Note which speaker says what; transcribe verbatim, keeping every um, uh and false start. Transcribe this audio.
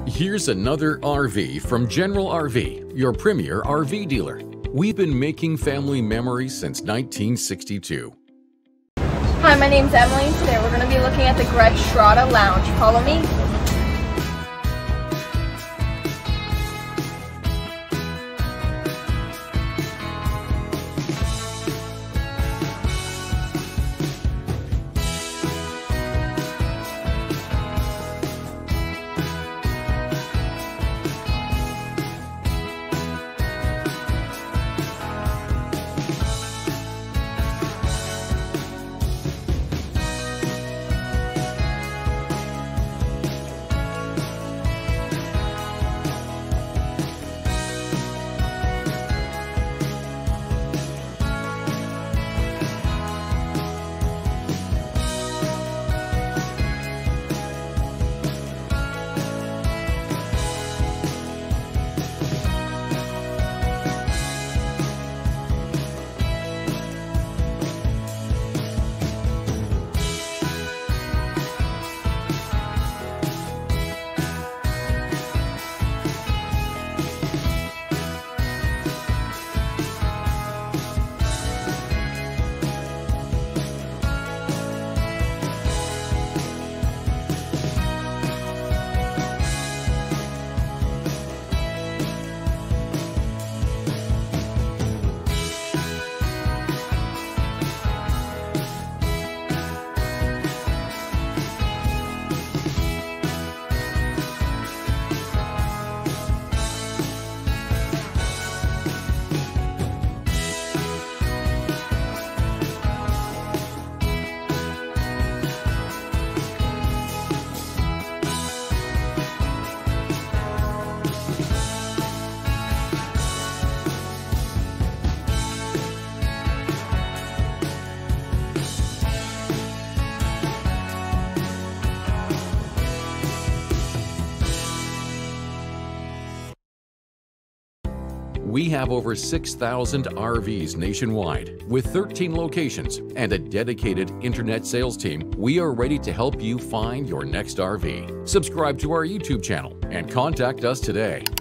Speaker 1: Here's another R V from General R V, your premier R V dealer. We've been making family memories since nineteen sixty-two.
Speaker 2: Hi, my name's Emily, and today we're going to be looking at the Grech-Strada-Lounge. Follow me.
Speaker 1: We have over six thousand R Vs nationwide with thirteen locations and a dedicated internet sales team. We are ready to help you find your next R V. Subscribe to our YouTube channel and contact us today.